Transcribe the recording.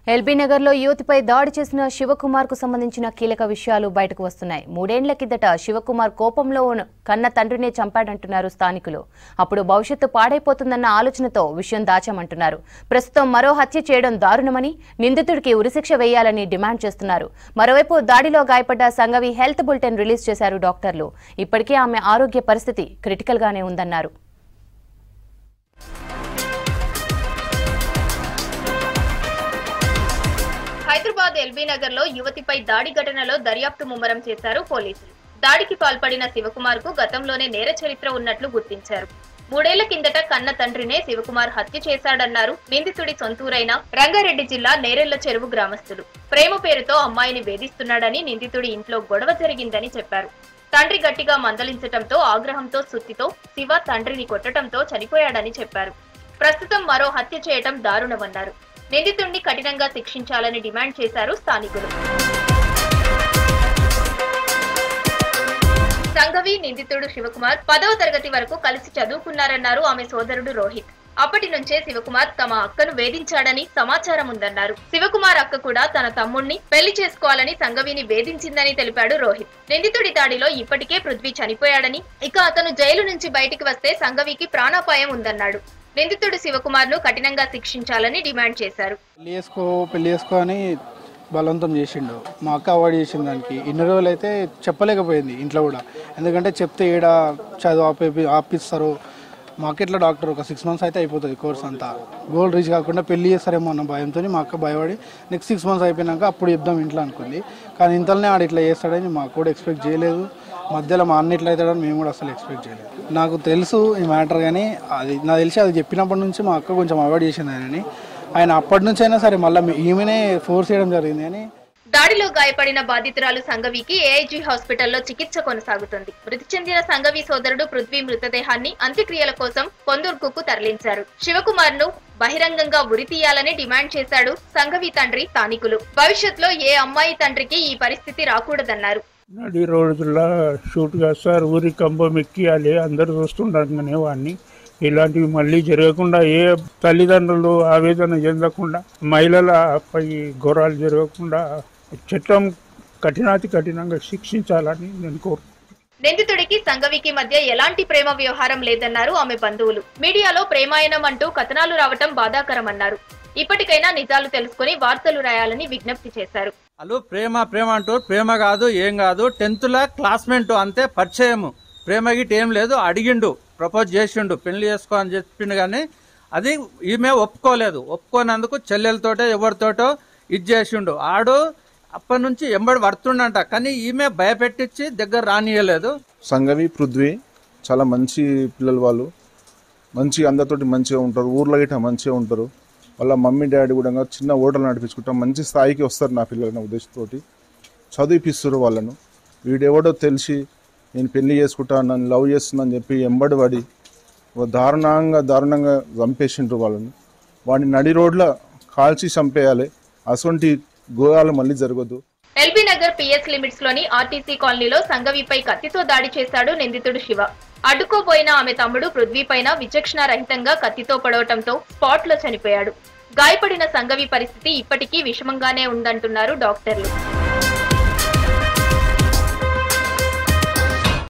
LB Nagar లో యువతిపై దాడి చేసిన శివకుమార్ కు సంబంధించిన కీలక విషయాలు బయటకు వస్తున్నాయి. 3 ఏళ్ల కిందట శివకుమార్ కోపంలో కన్న తండ్రినే చంపాడంటున్నారు స్థానికులు. అప్పుడు భవిష్యత్తు పాడైపోతుందన్న ఆలోచనతో విషయం దాచామంటున్నారు. ప్రస్తుతం మరో హత్య చేయడం దారుణమని, నిందితుడికి ఉరిశిక్ష వేయాలని డిమాండ్ చేస్తున్నారు. మరోవైపు దాడిలో గాయపడ్డ సంగవి హెల్త్ బులెటిన్ రిలీజ్ చేశారు డాక్టర్లు. ఇప్పటికే ఆమె ఆరోగ్య పరిస్థితి క్రిటికల్ గానే ఉందన్నారు. హైదరాబాద్ ఎల్బీ నగర్ లో యువతిపై దాడి ఘటనలో దర్యాప్తు ముమ్మరం చేశారు పోలీసులు. దాడికి పాల్పడిన శివకుమార్ కు గతంలోనే నేర చరిత్ర ఉన్నట్లు గుర్తించారు. 3 ఏళ్ల కిందట కన్న తండ్రినే శివకుమార్ హత్య చేశాడన్నారు నిందితుడి సొంతూరైన రంగారెడ్డి జిల్లా నేరెళ్ల చెరువు గ్రామస్తులు. ప్రేమ పేరుతో అమ్మాయిని వేధిస్తున్నాడని, నిందితుడి ఇంట్లో గొడవ జరిగిందని చెప్పారు. తండ్రి గట్టిగా మందలించటంతో ఆగ్రహంతో సుత్తితో శివ తండ్రిని కొట్టడంతో చనిపోయాడని చెప్పారు. ప్రస్తుతం మరో హత్య చేయటం దారుణమన్నారు. నిందితుడిని కఠినంగా శిక్షించాలని డిమాండ్ చేశారు స్థానికులు. సంగవి, నిందితుడు శివకుమార్ 10వ తరగతి వరకు కలిసి చదువుకున్నారన్నారు ఆమె సోదరుడు రోహిత్. అప్పటి నుంచే శివకుమార్ తమ అక్కను వేధించాడని సమాచారం ఉందన్నారు. శివకుమార్ అక్క కూడా తన తమ్ముణ్ణి పెళ్లి చేసుకోవాలని సంగవిని వేధించిందని తెలిపాడు రోహిత్. నిందితుడి దాడిలో ఇప్పటికే పృథ్వీ చనిపోయాడని, ఇక అతను జైలు నుంచి బయటికి వస్తే సంగవికి ప్రాణాపాయం ఉందన్నాడు. నిందితుడు శివకుమార్ ను కఠినంగా శిక్షించాలని డిమాండ్ చేశారు. పెళ్లి చేసుకో అని బలవంతం చేసిండు. మా అక్క అవాయిడ్ చేసిన దానికి ఇన్ని రోజులు అయితే చెప్పలేకపోయింది ఇంట్లో కూడా. ఎందుకంటే చెప్తే ఏడ చదువు ఆపిస్తారు. మాకు ఇట్లా డాక్టర్ ఒక 6 months అయితే అయిపోతుంది కోర్స్ అంతా. గోల్ రీచ్ కాకుండా పెళ్లి చేస్తారేమో అన్న భయంతో మా అక్క భయపడి నెక్స్ట్ 6 months అయిపోయినాక అప్పుడు చెప్దాం ఇంట్లో అనుకుంది. కానీ ఇంతలోనే ఆడ ఇట్లా చేస్తాడని మాకు కూడా ఎక్స్పెక్ట్ చేయలేదు. మధ్యలో మా అన్న ఇట్లా అవుతాడని మేము కూడా అసలు ఎక్స్పెక్ట్ చేయలేదు. నాకు తెలుసు ఈ మ్యాటర్, కానీ అది నాకు తెలిసి అది చెప్పినప్పటి నుంచి మా అక్క కొంచెం అవాయిడ్ చేసింది ఆయన అప్పటి నుంచి అయినా సరే మళ్ళీ ఈమెనే ఫోర్స్ చేయడం జరిగింది అని. దాడిలో గాయపడిన బాధితురాలు సంగవికి ఏఐజీ హాస్పిటల్లో చికిత్స కొనసాగుతుంది. మృతి చెందిన సంగవి సోదరుడు పృథ్వీ మృతదేహాన్ని అంత్యక్రియల కోసం కొందూర్కు తరలించారు. శివకుమార్ ను బహిరంగంగా ఉరి తీయాలని డిమాండ్ చేశాడు సంగవి తండ్రి స్థానికులు. భవిష్యత్తులో ఏ అమ్మాయి తండ్రికి ఈ పరిస్థితి రాకూడదన్నారు. నడి రోజుల్లో షూట్గా సార్ ఊరి కంబం ఎక్కియాలి, అందరూ చూస్తుండగానే వాడిని ఇలాంటివి మళ్ళీ జరగకుండా, ఏ తల్లిదండ్రులు ఆవేదన చెందకుండా, మహిళలపై ఘోరాలు జరగకుండా చట్టం కఠినంగా శిక్షించాలని నేను కోరుకుంటున్నాను. నిందితుడికి సంగవికి మధ్య ఎలాంటి ప్రేమ వ్యవహారం లేదన్నారు ఆమె బంధువులు. మీడియాలో ప్రేమాయణం అంటూ కథనాలు రావటం బాధాకరమన్నారు. ఇప్పటికైనా నిజాలు తెలుసుకుని వార్తలు రాయాలని విజ్ఞప్తి చేశారు. అలు ప్రేమ అంటూ ప్రేమ కాదు, ఏం కాదు. 10th క్లాస్మేట్ అంతే, పరిచయం. ప్రేమ గిట్ ఏం లేదు. అడిగిండు, ప్రపోజ్ చేసిండు, పెళ్లి చేసుకో అని చెప్పిండు. కానీ అది ఈమె ఒప్పుకోలేదు. ఒప్పుకోనందుకు చెల్లెలతోటో ఎవరితోటో ఇది చేసిండు. ఆడు అప్పటి నుంచి ఎంబడి పడుతుండంట. కానీ ఈమె భయపెట్టించి దగ్గర రానియలేదు. సంగవి, పృథ్వీ చాలా మంచి పిల్లలు. వాళ్ళు మంచి అందరితోటి మంచిగా ఉంటారు. ఊర్లో గిట్ట మంచిగా ఉంటారు. వాళ్ళ మమ్మీ డాడీ కూడా చిన్న ఓటలు నడిపించుకుంటాం, మంచి స్థాయికి వస్తారు నా పిల్లలన్న ఉద్దేశంతో చదివిపిస్తారు వాళ్ళను. వీడెవడో తెలిసి నేను పెళ్లి చేసుకుంటాను, నన్ను లవ్ చేస్తుందని చెప్పి ఎంబడి పడి దారుణంగా చంపేసిండ్రు వాళ్ళని. వాడిని నడి రోడ్ల కాల్చి చంపేయాలి. అటువంటి ఘోరాలు మళ్ళీ జరగదు. ఎల్బీ నగర్ పిఎస్ లిమిట్స్ లోని ఆర్టీసీ కాలనీలో సంగవిపై కత్తితో దాడి చేశాడు నిందితుడు శివ. అడ్డుకోబోయిన ఆమె తమ్ముడు పృథ్వీ పైన విచక్షణ రహితంగా కత్తితో పడవటంతో స్పాట్ లో చనిపోయాడు. గాయపడిన సంగవి పరిస్థితి ఇప్పటికీ విషమంగానే ఉందంటున్నారు డాక్టర్లు.